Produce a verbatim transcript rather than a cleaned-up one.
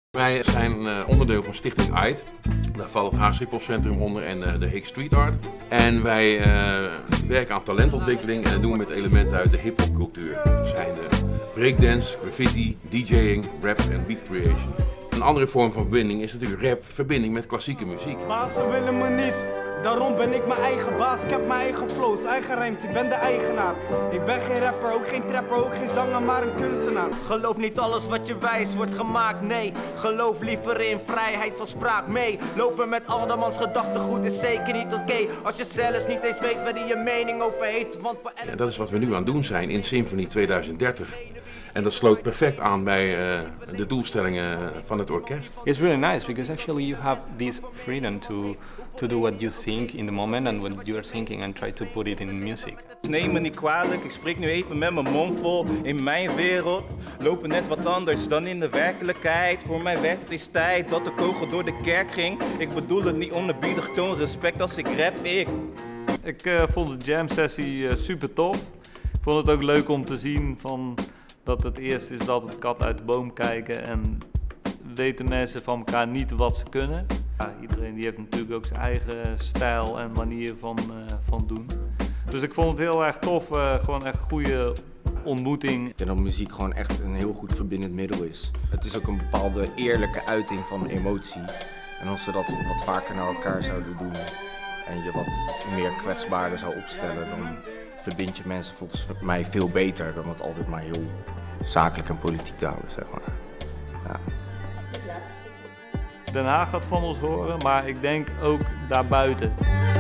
Wij zijn uh, onderdeel van Stichting A I D. Daar valt het Haags Hip-Hop Centrum onder en uh, de Hik Street Art. En wij uh, werken aan talentontwikkeling en dat doen we met elementen uit de hip-hop cultuur. Dat zijn uh, breakdance, graffiti, DJing, rap en beat creation. Een andere vorm van verbinding is natuurlijk rap, verbinding met klassieke muziek. Bazen willen me niet, daarom ben ik mijn eigen baas. Ik heb mijn eigen flows, eigen rijms, ik ben de eigenaar. Ik ben geen rapper, ook geen trapper, ook geen zanger, maar een kunstenaar. Geloof niet alles wat je wijs wordt gemaakt, nee. Geloof liever in vrijheid van spraak, mee. Lopen met andermans gedachtegoed is zeker niet oké. Okay. Als je zelfs niet eens weet waar hij je mening over heeft. Want voor elk... ja, dat is wat we nu aan het doen zijn in Symphony tweeduizend dertig. En dat sloot perfect aan bij uh, de doelstellingen van het orkest. It's really nice because actually you have this freedom to to do what you think in the moment and what you are thinking and try to put it in music. Neem me niet kwalijk, ik spreek nu even met mijn mond vol. In mijn wereld lopen net wat anders dan in de werkelijkheid. Voor mij werd het eens tijd dat de kogel door de kerk ging. Ik bedoel het niet onerbiedig, toon respect als ik rap, ik. Ik uh, vond de jam sessie uh, super tof. Ik vond het ook leuk om te zien van dat het eerst is dat het kat uit de boom kijken en weten mensen van elkaar niet wat ze kunnen. Ja, iedereen die heeft natuurlijk ook zijn eigen stijl en manier van, uh, van doen. Dus ik vond het heel erg tof, uh, gewoon echt een goede ontmoeting. Ik denk dat muziek gewoon echt een heel goed verbindend middel is. Het is ook een bepaalde eerlijke uiting van emotie. En als we dat wat vaker naar elkaar zouden doen en je wat meer kwetsbaarder zou opstellen, dan verbind je mensen volgens mij veel beter dan het altijd maar heel zakelijk en politiek te houden, zeg maar. Ja. Den Haag gaat van ons horen, maar ik denk ook daarbuiten.